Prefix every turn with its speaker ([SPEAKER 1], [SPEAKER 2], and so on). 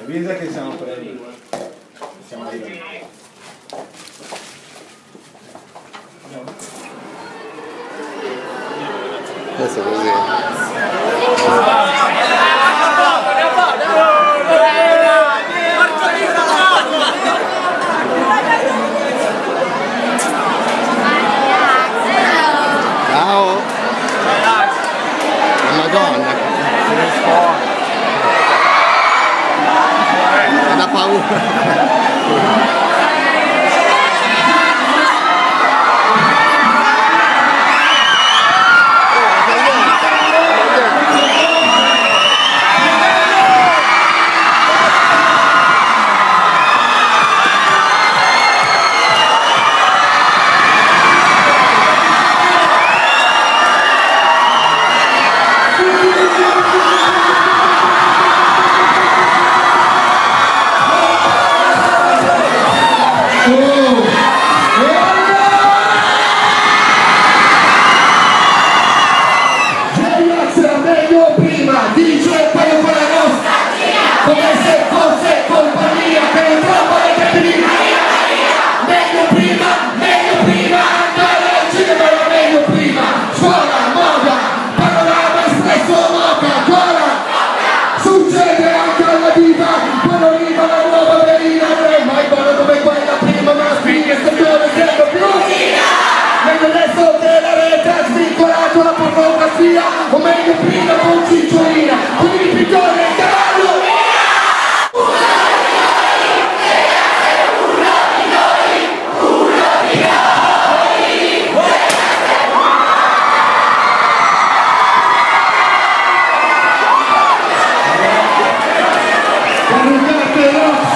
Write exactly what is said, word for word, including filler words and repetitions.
[SPEAKER 1] Avvisa che siamo per lì. Siamo arrivati.
[SPEAKER 2] Adesso così. Ciao. Madonna. Da paura.
[SPEAKER 3] O meglio prima con cicciolina, con il pittore e cavallo. Uno di noi, uno di noi, uno di noi.